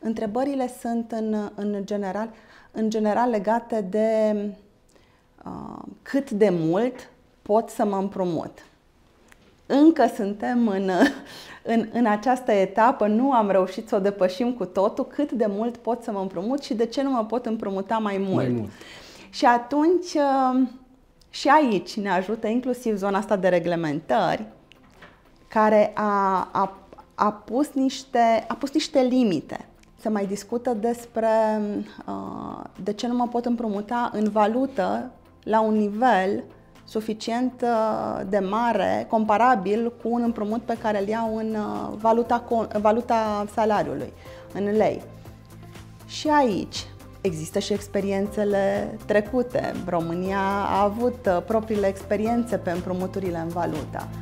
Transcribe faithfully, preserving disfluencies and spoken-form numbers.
Întrebările sunt în, în, general, în general legate de uh, cât de mult pot să mă împrumut. Încă suntem în, în, în această etapă, nu am reușit să o depășim cu totul, cât de mult pot să mă împrumut și de ce nu mă pot împrumuta mai mult. Mai mult. Și atunci, uh, și aici ne ajută inclusiv zona asta de reglementări, care a, a, a, pus, niște, a pus niște limite. Se mai discută despre uh, de ce nu mă pot împrumuta în valută la un nivel suficient uh, de mare, comparabil cu un împrumut pe care îl iau în uh, valuta, valuta salariului, în lei. Și aici există și experiențele trecute. România a avut uh, propriile experiențe pe împrumuturile în valută.